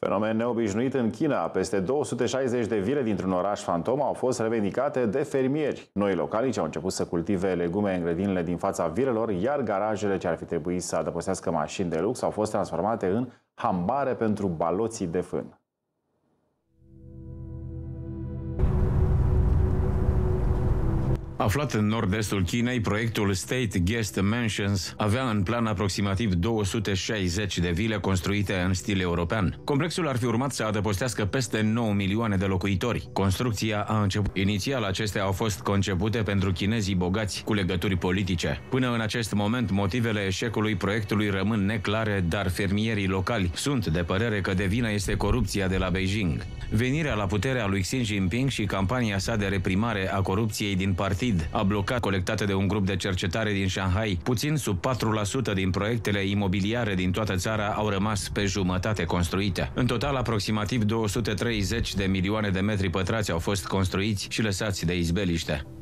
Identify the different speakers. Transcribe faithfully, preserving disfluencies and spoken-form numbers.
Speaker 1: Fenomen neobișnuit în China. Peste două sute șaizeci de vile dintr-un oraș fantom au fost revendicate de fermieri. Noi localici au început să cultive legume în grădinile din fața vilelor, iar garajele ce ar fi trebuit să adăpostească mașini de lux au fost transformate în hambare pentru baloții de fân.
Speaker 2: Aflat în nord-estul Chinei, proiectul State Guest Mansions avea în plan aproximativ două sute șaizeci de vile construite în stil european. Complexul ar fi urmat să adăpostească peste nouă milioane de locuitori. Construcția a început. Inițial, acestea au fost concepute pentru chinezii bogați cu legături politice. Până în acest moment, motivele eșecului proiectului rămân neclare, dar fermierii locali sunt de părere că de vină este corupția de la Beijing. Venirea la putere a lui Xi Jinping și campania sa de reprimare a corupției din partid a blocat colectate de un grup de cercetare din Shanghai. Puțin sub patru la sută din proiectele imobiliare din toată țara au rămas pe jumătate construite. În total, aproximativ două sute treizeci de milioane de metri pătrați au fost construiți și lăsați de izbeliște.